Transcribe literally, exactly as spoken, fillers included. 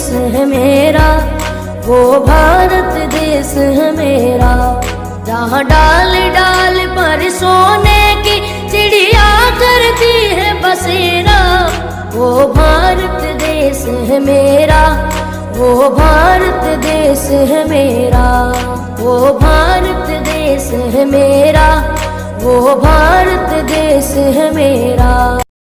है मेरा, वो भारत देश है मेरा। जहाँ डाल डाल पर सोने की चिड़िया करती है बसेरा, वो भारत देश है मेरा, वो भारत देश है मेरा, वो भारत देश है मेरा, वो भारत देश है मेरा।